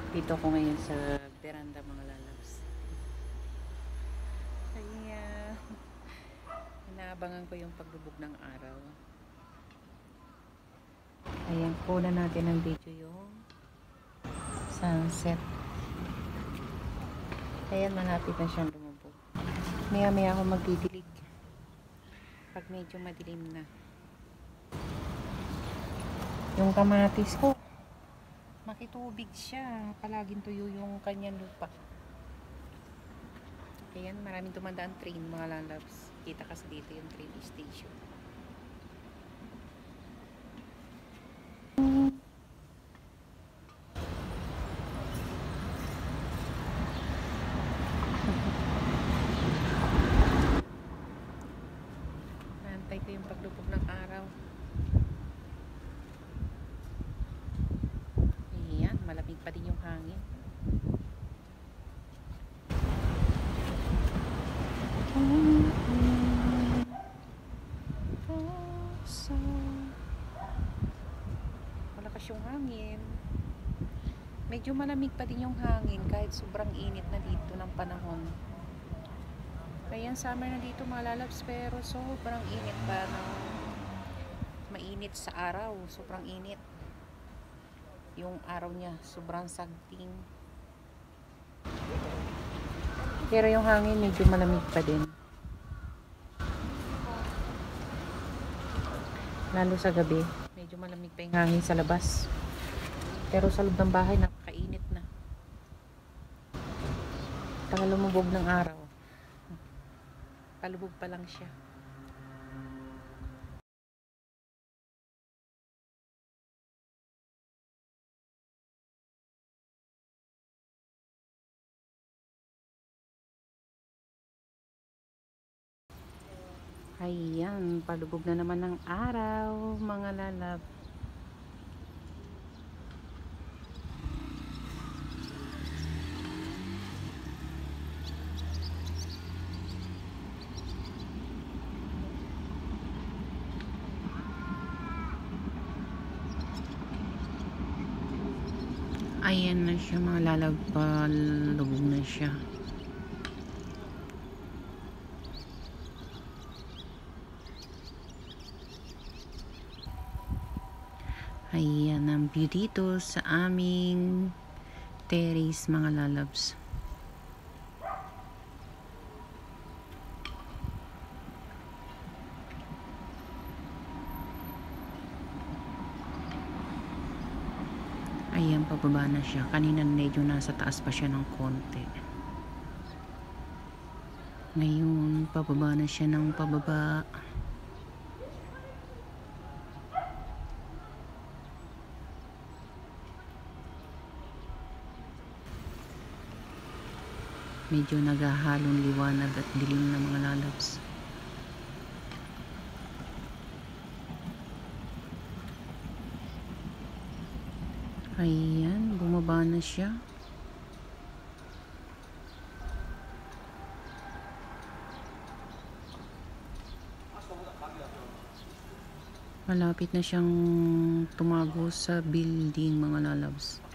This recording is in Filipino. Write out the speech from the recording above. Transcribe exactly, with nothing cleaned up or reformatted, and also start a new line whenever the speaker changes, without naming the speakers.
Dito ako ngayon sa veranda mga lalabs. Kaya inaabangan ko yung paglubog ng araw. Ayan, kuna natin ng video yung sunset. Ayan, malapit na siyang lumubog. Maya maya ako magdidilig pag medyo madilim na. Yung kamatis ko, makitubig siya. Palaging tuyo yung kanyang lupa. Ayan, maraming tumandaan train mga lalabs. Kita kasi dito yung train station. Naantay ko yung paglubog ng araw. Ayan, malamig pa din yung hangin. Malakas yung hangin. Medyo malamig pa din yung hangin kahit sobrang init na dito ng panahon. Ayan, summer na dito mga lalabs, pero sobrang init pa ng mainit sa araw. Sobrang init. Yung araw niya, sobrang sagting. Pero yung hangin medyo malamig pa din. Lalo sa gabi, medyo malamig pa yung hangin sa labas. Pero sa loob ng bahay, napakainit na. Taka lumubog ng araw. Palubog pa lang siya. Ayan, palubog na naman ng araw, mga lalab. Ayan na siya mga lalab, palubog na siya. Ayan ang view dito sa aming terrace mga lalabs. Ayan, pababa na siya. Kanina medyo nasa taas pa siya ng konti. Ngayon, pababa na siya ng pababa. Medyo naghahalong liwanag at dilim na mga lalabs. Ayan, bumaba na siya. Malapit na siyang tumago sa building mga lalabs.